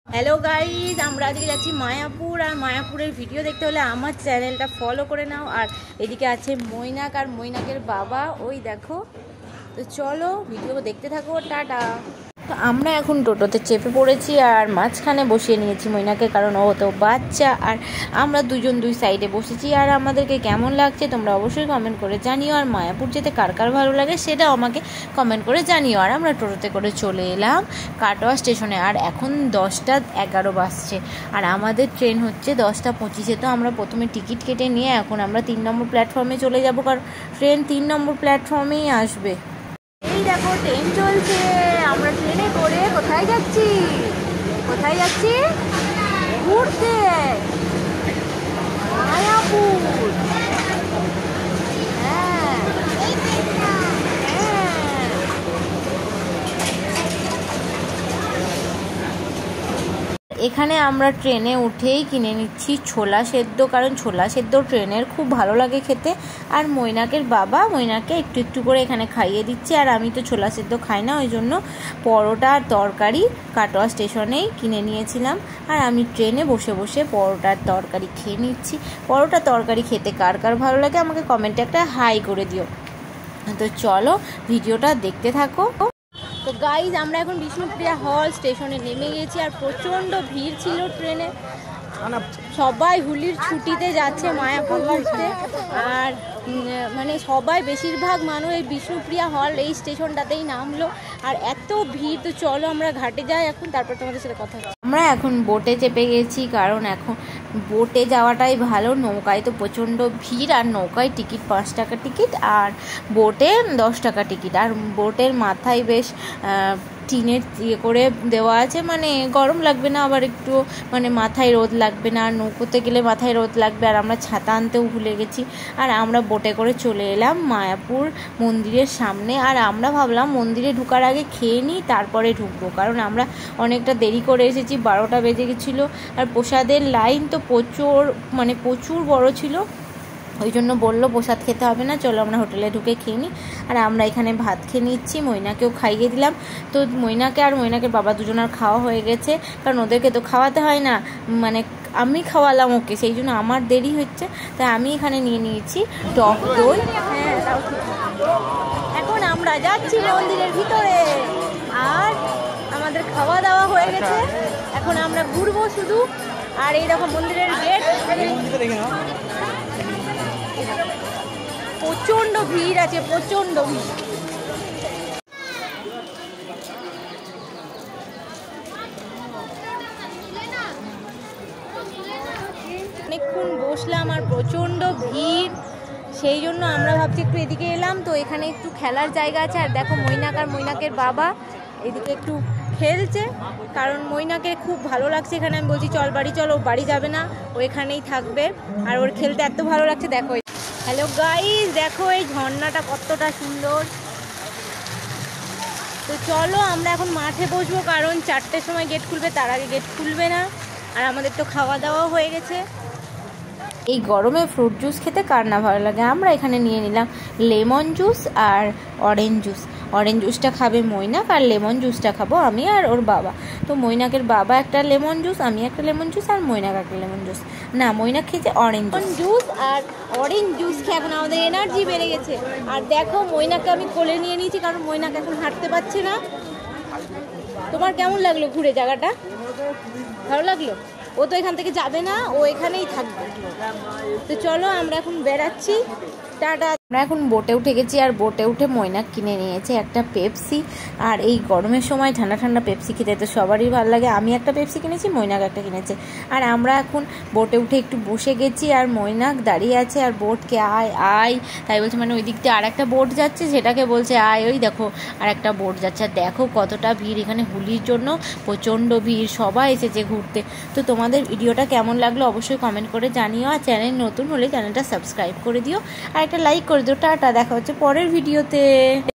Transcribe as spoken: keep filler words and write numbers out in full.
Hello guys, আমরা আজকে যাচ্ছি মায়াপুর। আর মায়াপুরের ভিডিও দেখতে হলে আমার চ্যানেলটা ফলো করে নাও। আর এদিকে আছে মৈনাক আর মৈনাকের বাবা, ওই দেখো। তো চলো ভিডিও দেখতে থাকো, টাটা। তো আমরা এখন টোটোতে চেপে পড়েছি আর মাঝখানে বসিয়ে নিয়েছি মৈনাকে, কারণ ও তো বাচ্চা। আর আমরা দুজন দুই সাইডে বসেছি। আর আমাদেরকে কেমন লাগছে তোমরা অবশ্যই কমেন্ট করে জানিও। আর মায়াপুর যেতে কার কার ভালো লাগে সেটাও আমাকে কমেন্ট করে জানিও। আর আমরা টোটোতে করে চলে এলাম কাটোয়া স্টেশনে। আর এখন দশটা এগারো বাজছে আর আমাদের ট্রেন হচ্ছে দশটা পঁচিশে। তো আমরা প্রথমে টিকিট কেটে নিয়ে এখন আমরা তিন নম্বর প্ল্যাটফর্মে চলে যাব, কারণ ট্রেন তিন নম্বর প্ল্যাটফর্মেই আসবে। এই দেখো ট্রেন চলছে, আমরা ট্রেনে করে কোথায় যাচ্ছি কোথায় যাচ্ছি ঘুরতে, মায়াপুর। হ্যাঁ এখানে আমরা ট্রেনে উঠেই কিনে নিচ্ছি ছোলা সেদ্ধ, কারণ ছোলা সেদ্ধ ট্রেনের খুব ভালো লাগে খেতে। আর মৈনাকের বাবা মৈনাকে একটু একটু করে এখানে খাইয়ে দিচ্ছে। আর আমি তো ছোলা সেদ্ধ খাই না, ওই জন্য পরোটা আর তরকারি কাটোয়া স্টেশনেই কিনে নিয়েছিলাম। আর আমি ট্রেনে বসে বসে পরোটার তরকারি খেয়ে নিচ্ছি। পরোটা তরকারি খেতে কার কার ভালো লাগে আমাকে কমেন্টে একটা হাই করে দিও। তো চলো ভিডিওটা দেখতে থাকো। তো গাইজ, আমরা এখন বিষ্ণুপ্রিয়া হল স্টেশনে নেমে গেছি। আর প্রচণ্ড ভিড় ছিল ট্রেনে, সবাই হুলির ছুটিতে যাচ্ছে মায়াপুর ঘুরতে। আর মানে সবাই বেশিরভাগ মানুষ এই বিষ্ণুপ্রিয়া হল এই স্টেশনটাতেই নামলো। আর এত ভিড়, তো চলো আমরা ঘাটে যাই এখন, তারপর তোমাদের সাথে কথা হচ্ছে। আমরা এখন বোটে চেপে গেছি, কারণ এখন বোটে যাওয়াটাই ভালো। নৌকায় তো প্রচণ্ড ভিড়, আর নৌকায় টিকিট পাঁচ টাকা টিকিট আর বোটে দশ টাকা টিকিট। আর বোটের মাথায় বেশ টিনের ইয়ে করে দেওয়া আছে, মানে গরম লাগবে না, আবার একটু মানে মাথায় রোদ লাগবে না। আর নৌকোতে গেলে মাথায় রোদ লাগবে। আর আমরা ছাতা আনতেও ভুলে গেছি। আর আমরা বোটে করে চলে এলাম মায়াপুর মন্দিরের সামনে। আর আমরা ভাবলাম মন্দিরে ঢোকার আগে খেয়ে নিই, তারপরে ঢুকবো, কারণ আমরা অনেকটা দেরি করে এসেছি, বারোটা বেজে গেছিলো। আর প্রসাদের লাইন তো প্রচুর মানে প্রচুর বড় ছিল, ওই জন্য বললো প্রসাদ খেতে হবে না, চলো আমরা হোটেলে ঢুকে খেয়ে নিই। আর আমরা এখানে ভাত খেয়ে নিচ্ছি, মৈনাকেও খাইয়ে দিলাম। তো মৈনাকে আর মৈনাকের বাবা দুজনার খাওয়া হয়ে গেছে, কারণ ওদেরকে তো খাওয়াতে হয় না, মানে আমি খাওয়ালাম ওকে, সেই জন্য আমার দেরি হচ্ছে। তাই আমি এখানে নিয়ে নিয়েছি টক দই। হ্যাঁ, এখন আমরা যাচ্ছি মন্দিরের ভিতরে। আর আমাদের খাওয়া দাওয়া হয়ে গেছে, এখন আমরা ঘুরবো শুধু। আর এইরকম মন্দিরের গেট, প্রচন্ড ভিড় আছে, প্রচন্ড ভিড়। অনেকক্ষণ বসলাম আর প্রচন্ড ভিড়, সেই জন্য আমরা ভাবছি একটু এদিকে এলাম। তো এখানে একটু খেলার জায়গা আছে। আর দেখো মৈনাক আর মৈনাকের বাবা এদিকে একটু খেলছে, কারণ মৈনাকে খুব ভালো লাগছে এখানে। আমি বলছি চল বাড়ি, চল, ও বাড়ি যাবে না, ও এখানেই থাকবে। আর ওর খেলতে এত ভালো লাগছে, দেখো। হ্যালো গাইজ, দেখো এই ঝর্ণাটা কতটা সুন্দর। তো চলো আমরা এখন মাঠে বসবো, কারণ চারটের সময় গেট খুলবে, তার আগে গেট খুলবে না। আর আমাদের তো খাওয়া দাওয়াও হয়ে গেছে। এই গরমে ফ্রুট জুস খেতে কার না ভালো লাগে। আমরা এখানে নিয়ে নিলাম লেমন জুস আর অরেঞ্জ জুস। অরেঞ্জ জুসটা খাবে মৈনাক, আর লেমন জুসটা খাবো আমি আর ওর বাবা। তো মৈনাকের বাবা একটা লেমন জুস, আমি একটা লেমন জুস, আর মৈনাক একটা লেমন জুস। না, মৈনাক খেয়েছে অরেঞ্জ জুস। আর অরেঞ্জ জুস খেয়ে এখন আমাদের এনার্জি বেড়ে গেছে। আর দেখো মৈনাককে আমি কোলে নিয়ে নিয়েছি, কারণ মৈনাক এখন হাঁটতে পারছে না। তোমার কেমন লাগলো ঘুরে জায়গাটা? ভালো লাগলো? ও তো এখান থেকে যাবে না, ও এখানেই থাকবে। তো চলো আমরা এখন বেড়াচ্ছি, টাটা। আমরা এখন বোটে উঠে গেছি। আর বোটে উঠে মৈনাক কিনে নিয়েছে একটা পেপসি। আর এই গরমের সময় ঠান্ডা ঠান্ডা পেপসি খেতে তো সবারই ভালো লাগে। আমি একটা পেপসি কিনেছি, মৈনাক একটা কিনেছে। আর আমরা এখন বোটে উঠে একটু বসে গেছি। আর মৈনাক দাঁড়িয়ে আছে আর বোটকে আয় আয় তাই বলছে, মানে ওই দিক দিয়ে আর একটা বোট যাচ্ছে, সেটাকে বলছে আয়। ওই দেখো আর একটা বোট যাচ্ছে। আর দেখো কতটা ভিড় এখানে, হোলির জন্য প্রচণ্ড ভিড়, সবাই এসেছে ঘুরতে। তো তোমাদের ভিডিওটা কেমন লাগলো অবশ্যই কমেন্ট করে জানিও। আর চ্যানেল নতুন হলে চ্যানেলটা সাবস্ক্রাইব করে দিও আর একটা লাইক করে দিও। টাটা, দেখা হচ্ছে পরের ভিডিওতে।